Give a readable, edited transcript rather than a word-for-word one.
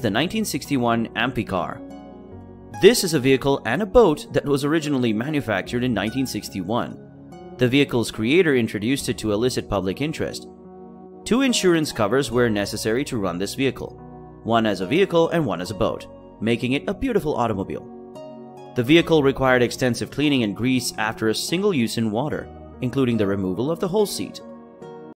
the 1961 Amphicar. This is a vehicle and a boat that was originally manufactured in 1961. The vehicle's creator introduced it to elicit public interest. 2 insurance covers were necessary to run this vehicle, one as a vehicle and one as a boat, making it a beautiful automobile. The vehicle required extensive cleaning and grease after a single use in water, including the removal of the whole seat.